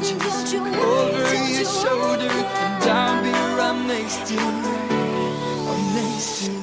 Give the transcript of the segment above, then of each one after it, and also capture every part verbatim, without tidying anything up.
just look over your shoulder, and I'll be right next to you. I'm next to you.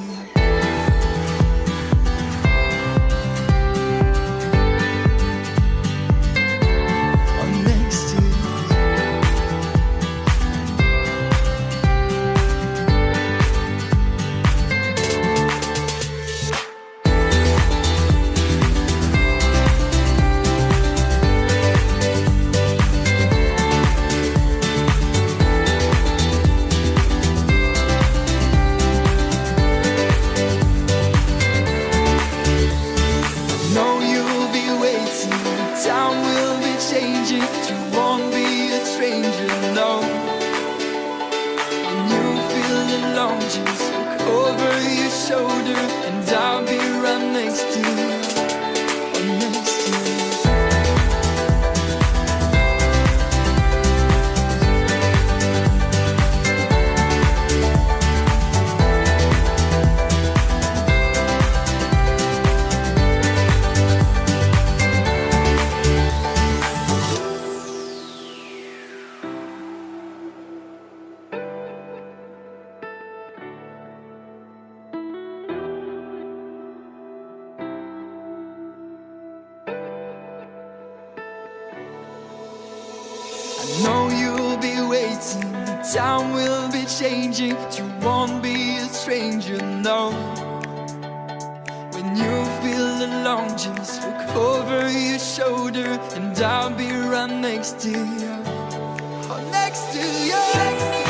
know you'll be waiting, time will be changing, you won't be a stranger, no. When you feel alone, just look over your shoulder, and I'll be right next to you, oh, next to you.